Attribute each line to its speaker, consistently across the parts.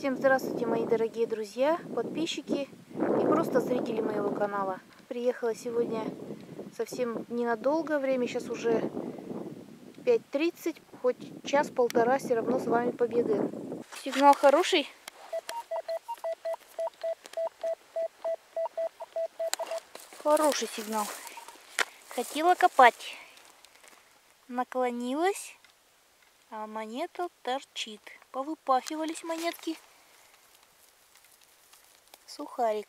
Speaker 1: Всем здравствуйте, мои дорогие друзья, подписчики и просто зрители моего канала. Приехала сегодня совсем ненадолго, время сейчас уже 5:30, хоть час-полтора все равно с вами побегаем. Сигнал хороший. Хороший сигнал. Хотела копать. Наклонилась, а монета торчит. Повыпахивались монетки. Сухарик.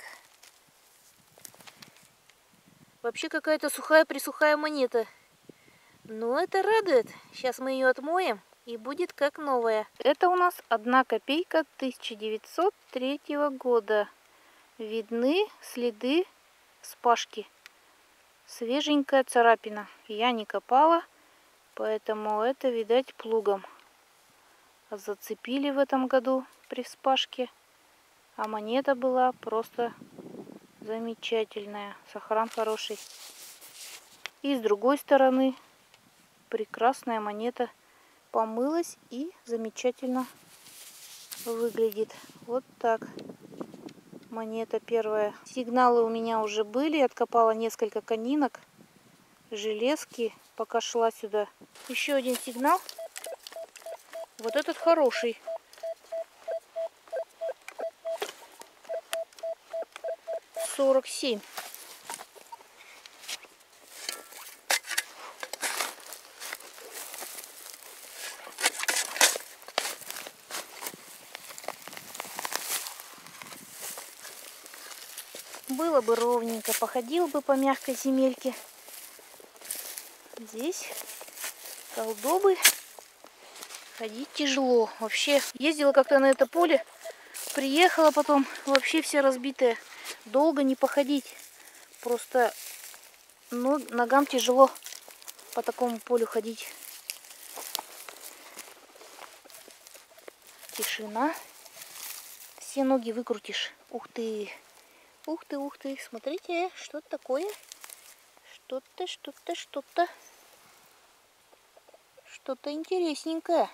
Speaker 1: Вообще какая-то сухая-присухая монета. Но это радует. Сейчас мы ее отмоем и будет как новая. Это у нас 1 копейка 1903 года. Видны следы вспашки. Свеженькая царапина. Я не копала, поэтому это, видать, плугом. Зацепили в этом году при вспашке. А монета была просто замечательная. Сохран хороший. И с другой стороны прекрасная монета. Помылась и замечательно выглядит. Вот так. Монета первая. Сигналы у меня уже были. Откопала несколько конинок. Железки, пока шла сюда. Еще один сигнал. Вот этот хороший. $47. Было бы ровненько, походил бы по мягкой земельке. Здесь колдобы. Ходить тяжело. Вообще ездила как-то на это поле, приехала потом вообще вся разбитая. Долго не походить. Просто ногам тяжело по такому полю ходить. Тишина. Все ноги выкрутишь. Ух ты! Ух ты, ух ты! Смотрите, что такое? Что-то интересненькое.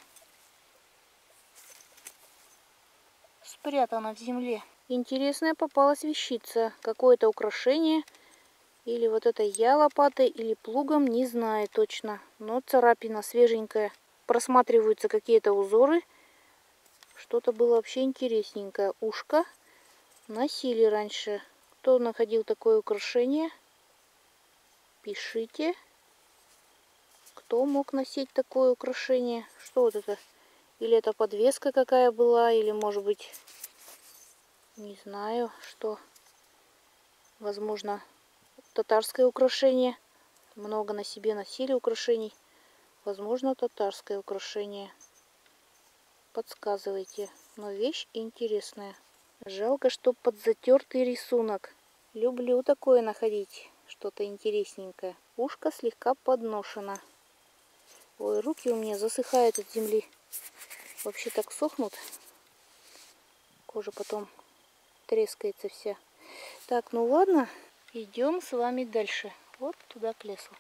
Speaker 1: Спрятано в земле. Интересная попалась вещица. Какое-то украшение. Или вот это я лопатой, или плугом, не знаю точно. Но царапина свеженькая. Просматриваются какие-то узоры. Что-то было вообще интересненькое. Ушко носили раньше. Кто находил такое украшение? Пишите. Кто мог носить такое украшение? Что вот это? Или это подвеска какая была? Или может быть, не знаю, что. Возможно, татарское украшение. Много на себе носили украшений. Возможно, татарское украшение. Подсказывайте. Но вещь интересная. Жалко, что подзатертый рисунок. Люблю такое находить. Что-то интересненькое. Ушко слегка подношено. Ой, руки у меня засыхают от земли. Вообще так сохнут. Кожа потом трескается вся. Так, ну ладно. Идем с вами дальше. Вот туда к лесу.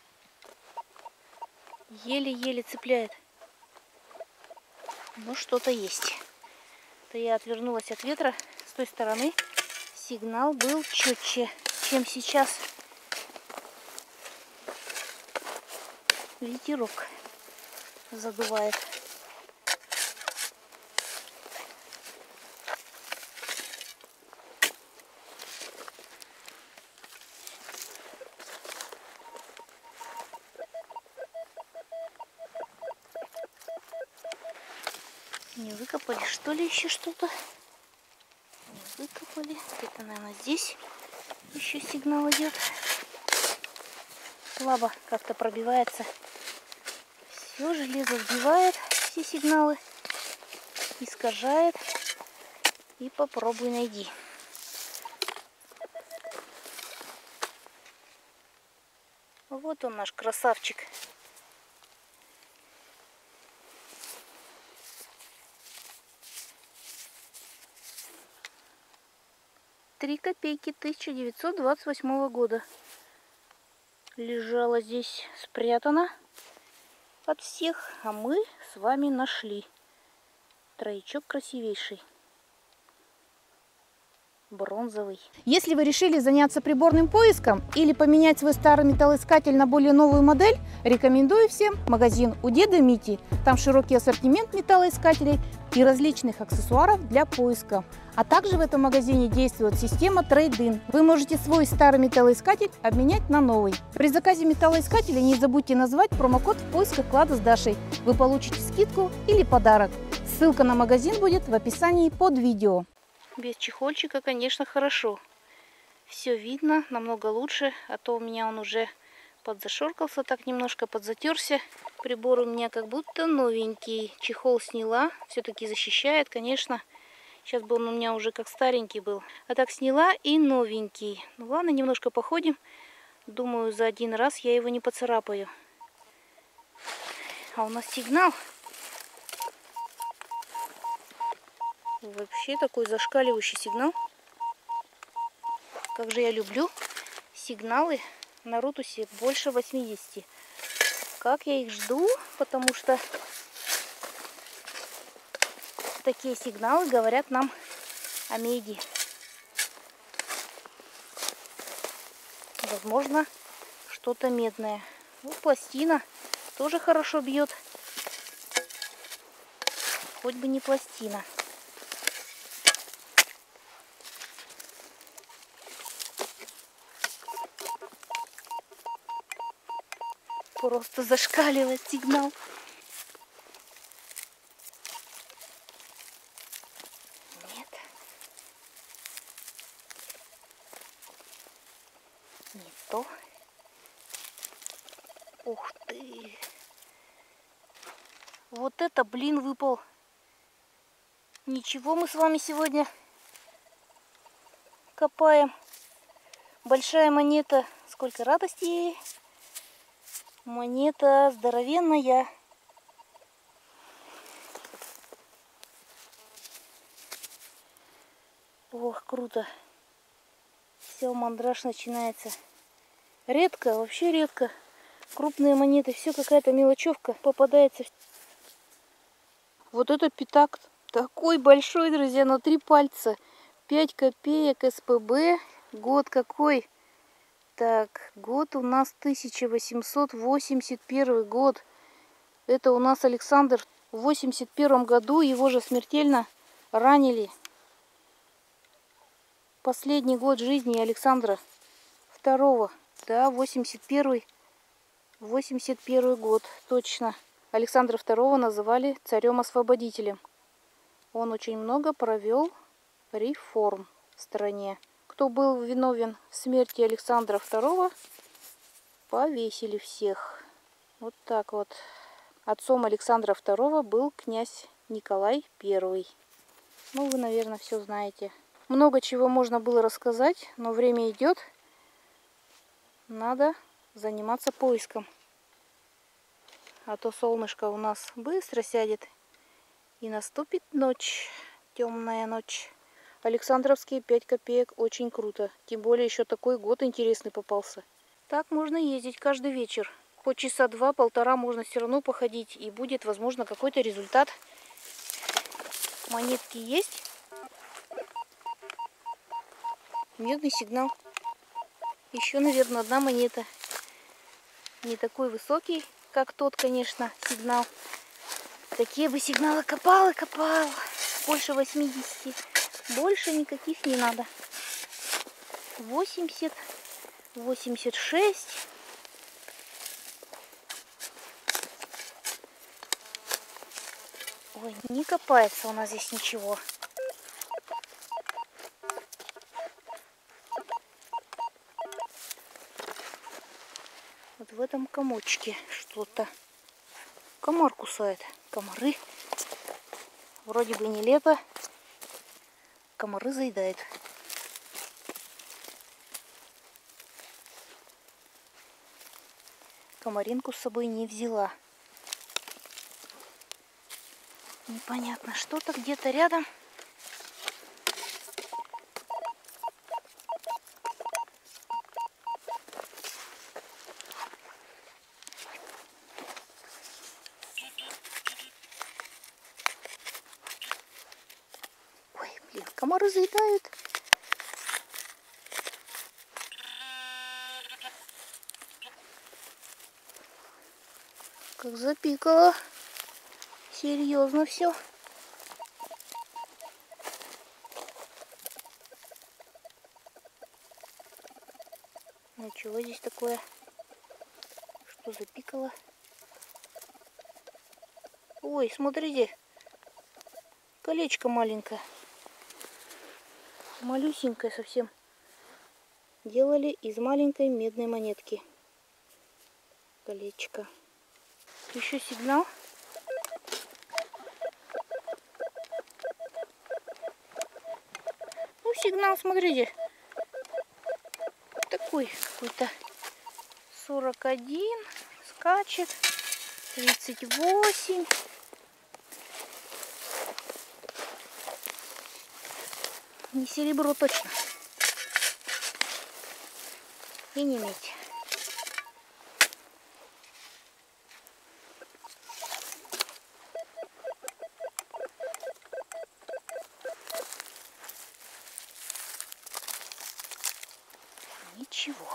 Speaker 1: Еле-еле цепляет. Но что-то есть. То я отвернулась от ветра. С той стороны сигнал был четче, чем сейчас. Ветерок задувает. Не выкопали, что ли, еще что-то? Не выкопали. Это, наверное, здесь еще сигнал идет. Слабо как-то пробивается. Все, железо сбивает все сигналы. Искажает. И попробуй найди. Вот он, наш красавчик. Три копейки 1928 года. Лежала здесь спрятана от всех, а мы с вами нашли. Троечок красивейший. бронзовый.
Speaker 2: Если вы решили заняться приборным поиском или поменять свой старый металлоискатель на более новую модель, рекомендую всем магазин у деда Мити. Там широкий ассортимент металлоискателей и различных аксессуаров для поиска. А также в этом магазине действует система Trade-in. Вы можете свой старый металлоискатель обменять на новый. При заказе металлоискателя не забудьте назвать промокод в поисках Клада с Дашей. Вы получите скидку или подарок. Ссылка на магазин будет в описании под видео.
Speaker 1: Без чехольчика, конечно, хорошо. Все видно, намного лучше, а то у меня он уже подзашоркался, так немножко подзатерся. Прибор у меня как будто новенький. Чехол сняла, все-таки защищает, конечно. Сейчас бы он у меня уже как старенький был. А так сняла и новенький. Ну ладно, немножко походим. Думаю, за один раз я его не поцарапаю. А у нас сигнал. Вообще такой зашкаливающий сигнал. Как же я люблю сигналы на Рутусе больше 80. Как я их жду, потому что такие сигналы говорят нам о меди. Возможно, что-то медное. Ну, пластина тоже хорошо бьет. Хоть бы не пластина. Просто зашкаливает сигнал. Нет. Не то. Ух ты. Вот это, блин, выпал. Ничего, мы с вами сегодня копаем. Большая монета. Сколько радости ей. Монета здоровенная. Ох, круто. Все, мандраж начинается. Редко, вообще редко. Крупные монеты, все какая-то мелочевка попадается. Вот этот пятак такой большой, друзья, на 3 пальца. 5 копеек СПБ. Год какой? Так, год у нас 1881 год. Это у нас Александр в 81 году. Его же смертельно ранили. Последний год жизни Александра II. Да, 81 год. Точно. Александра II называли царем-освободителем. Он очень много провел реформ в стране. Кто был виновен в смерти Александра II, повесили всех. Вот так вот. Отцом Александра II был князь Николай I. Ну, вы, наверное, все знаете. Много чего можно было рассказать, но время идет. Надо заниматься поиском. А то солнышко у нас быстро сядет. И наступит ночь. Темная ночь. Александровские 5 копеек очень круто. Тем более еще такой год интересный попался. Так можно ездить каждый вечер. Хоть часа 2-1,5 можно все равно походить. И будет, возможно, какой-то результат. Монетки есть. Медный сигнал. Еще, наверное, одна монета. Не такой высокий, как тот, конечно, сигнал. Такие бы сигналы копал и копал. Больше 80. Больше никаких не надо. 80, 86. Ой, не копается у нас здесь ничего. Вот в этом комочке что-то. Комар кусает. Комары. Вроде бы не лето. Комары заедают. Комаринку с собой не взяла. Непонятно, что-то где-то рядом. Ой, блин, комары заедают. Как запикало. Серьезно все. Ну чего здесь такое? Что запикало? Ой, смотрите. Колечко маленькое. Малюсенькое совсем. Делали из маленькой медной монетки. Колечко. Еще сигнал. Ну, сигнал, смотрите. Такой какой-то. 41. Скачет. 38. Не серебро точно. И не медь. Ничего.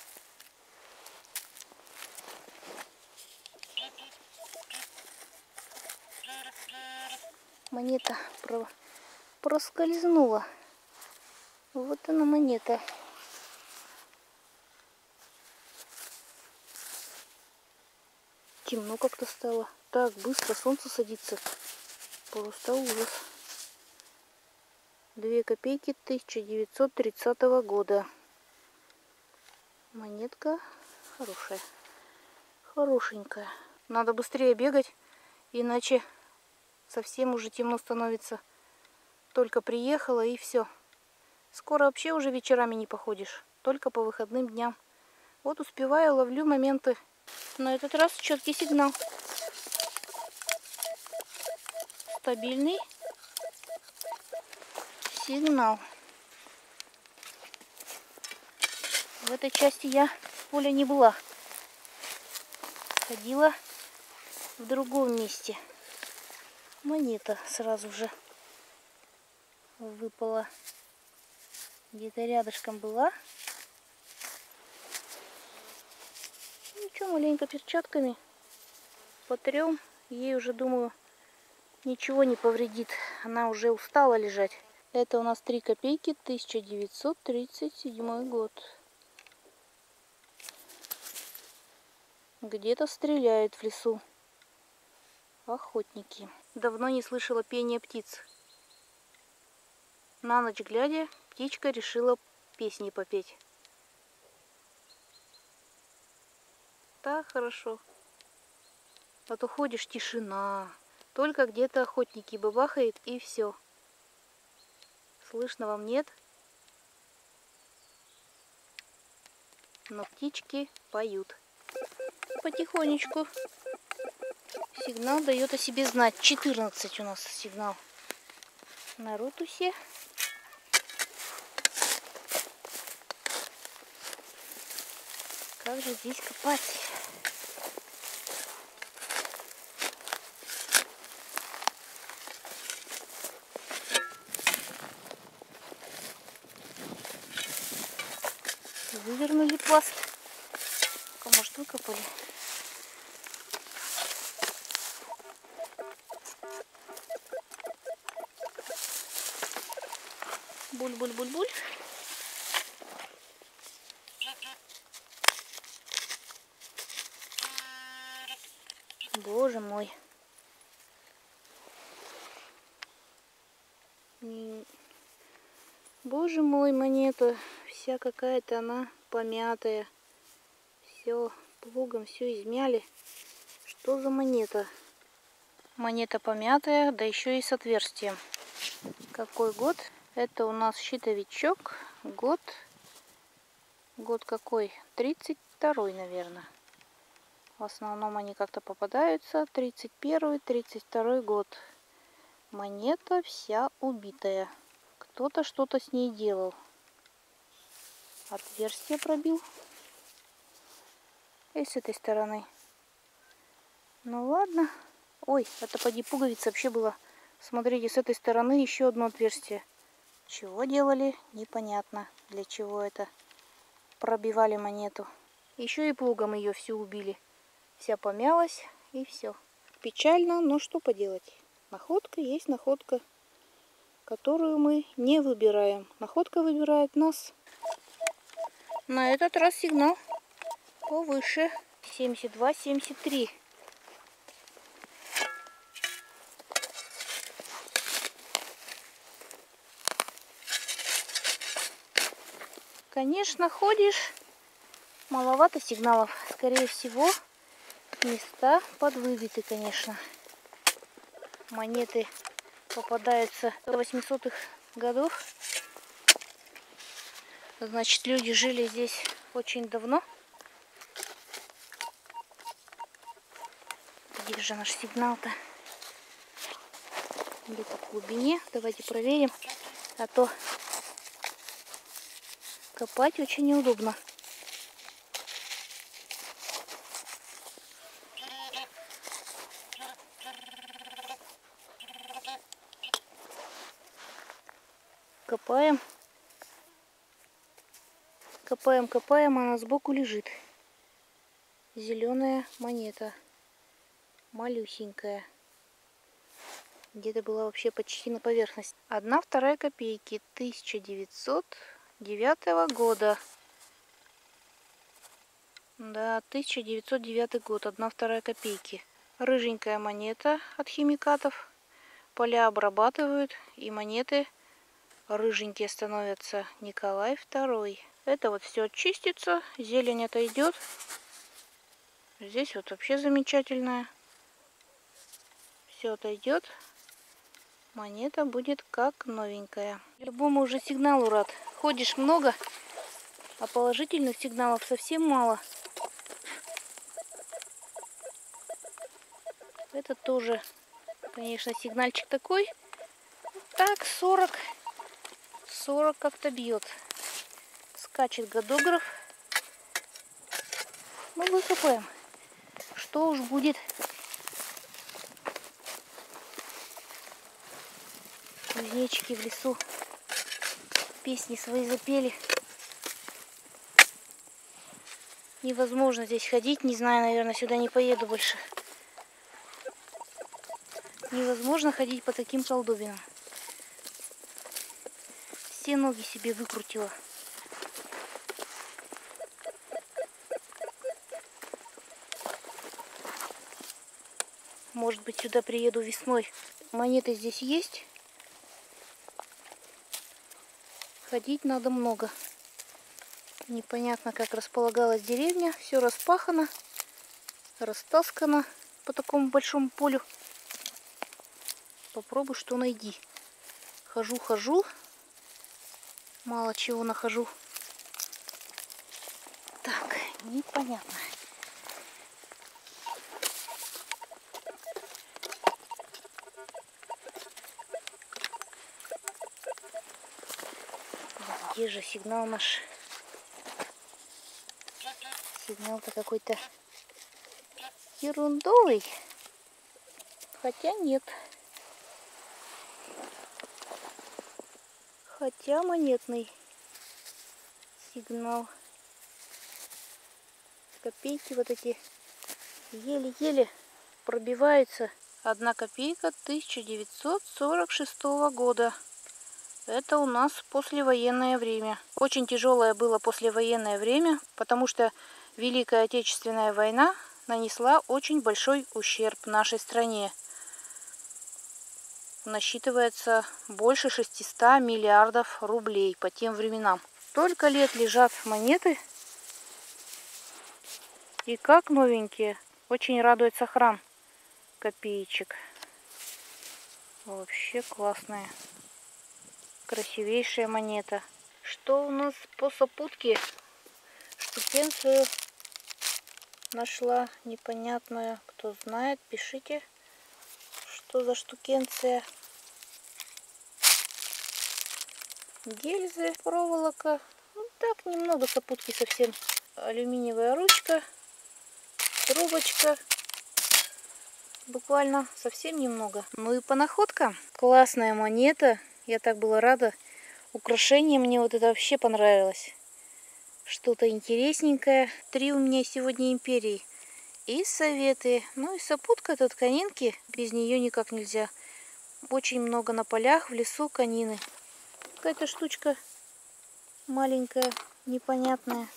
Speaker 1: Монета проскользнула. Вот она монета. Темно как-то стало. Так быстро солнце садится. Просто ужас. 2 копейки 1930 года. Монетка хорошая. Хорошенькая. Надо быстрее бегать, иначе совсем уже темно становится. Только приехала и все. Скоро вообще уже вечерами не походишь. Только по выходным дням. Вот успеваю, ловлю моменты. На этот раз четкий сигнал. Стабильный сигнал. В этой части я в поле не была. Ходила в другом месте. Монета сразу же выпала. Где-то рядышком была. Ничего, маленько перчатками потрем. Ей уже, думаю, ничего не повредит. Она уже устала лежать. Это у нас 3 копейки 1937 год. Где-то стреляют в лесу. Охотники. Давно не слышала пения птиц. На ночь глядя, птичка решила песни попеть. Так хорошо. А то ходишь, тишина. Только где-то охотники бабахает и все. Слышно вам нет? Но птички поют. Потихонечку. Сигнал дает о себе знать. 14 у нас сигнал на ротусе. Как же здесь копать? Вывернули пласт. Может, выкопали. Буль-буль-буль-буль. Боже мой. Боже мой, монета. Вся какая-то она помятая. Все плугом все измяли. Что за монета? Монета помятая, да еще и с отверстием. Какой год? Это у нас щитовичок. Год какой? 32-й, наверное. В основном они как-то попадаются. 31-й, 32-й год. Монета вся убитая. Кто-то что-то с ней делал. Отверстие пробил. И с этой стороны. Ну ладно. Ой, это поди пуговица вообще была. Смотрите, с этой стороны еще одно отверстие. Чего делали? Непонятно. Для чего это. Пробивали монету. Еще и плугом ее всю убили. Вся помялась. и все. Печально, но что поделать. Находка есть находка, которую мы не выбираем. Находка выбирает нас. На этот раз сигнал повыше. 72-73. Конечно, ходишь, маловато сигналов. Скорее всего, места подвыбиты, конечно. Монеты попадаются до 800-х годов. Значит, люди жили здесь очень давно. Где же наш сигнал-то? Где-то в глубине. Давайте проверим. А то копать очень неудобно. Копаем. Копаем, копаем, она сбоку лежит. Зеленая монета. Малюсенькая. Где-то была вообще почти на поверхности. 1/2 копейки 1909 года. Да, 1909 год, 1/2 копейки. Рыженькая монета от химикатов. Поля обрабатывают, и монеты рыженькие становятся. Николай II. Это вот все очистится, зелень отойдет. Здесь вот вообще замечательная. Все отойдет. Монета будет как новенькая. Любому уже сигналу рад. Ходишь много, а положительных сигналов совсем мало. Это тоже, конечно, сигнальчик такой. Так, 40 как-то бьет. Скачет годограф. Ну, выкопаем. Что уж будет. Кузнечики в лесу песни свои запели. Невозможно здесь ходить. Не знаю, наверное, сюда не поеду больше. Невозможно ходить по таким колдобинам. Все ноги себе выкрутила. Может быть, сюда приеду весной. Монеты здесь есть. Ходить надо много. Непонятно, как располагалась деревня. Все распахано, растаскано по такому большому полю. Попробуй что найди. Хожу. Мало чего нахожу. Так, непонятно. Где же сигнал наш? Сигнал-то какой-то ерундовый. Хотя нет. Хотя монетный сигнал. Копейки вот эти еле-еле пробиваются. 1 копейка 1946 года. Это у нас послевоенное время. Очень тяжелое было послевоенное время, потому что Великая Отечественная война нанесла очень большой ущерб нашей стране. Насчитывается больше 600 миллиардов рублей по тем временам. Столько лет лежат монеты, и как новенькие. Очень радует сохран копеечек. Вообще классная. Красивейшая монета. Что у нас по сопутке? Штукенцию нашла непонятная. Кто знает, пишите, что за штукенция. Гильзы, проволока. Ну, так, немного сопутки совсем. Алюминиевая ручка, трубочка. Буквально совсем немного. Ну и по находкам. Классная монета. Я так была рада. Украшение мне вот это вообще понравилось. Что-то интересненькое. 3 у меня сегодня империи. и советы. Ну и сопутка это конинки, без нее никак нельзя. Очень много на полях, в лесу конины. Какая-то штучка маленькая, непонятная.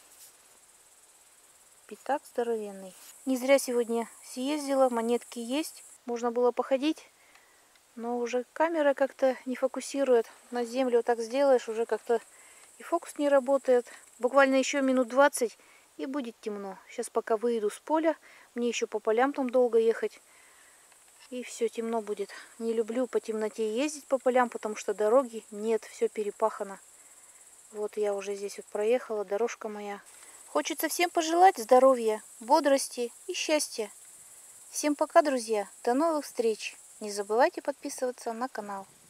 Speaker 1: Пятак здоровенный. Не зря сегодня съездила, монетки есть. Можно было походить, но уже камера как-то не фокусирует. На землю вот так сделаешь, уже как-то и фокус не работает. Буквально еще минут 20 и будет темно. Сейчас пока выйду с поля, мне еще по полям там долго ехать. И все, темно будет. Не люблю по темноте ездить по полям, потому что дороги нет, все перепахано. Вот я уже здесь вот проехала, дорожка моя. Хочется всем пожелать здоровья, бодрости и счастья. Всем пока, друзья. До новых встреч. Не забывайте подписываться на канал.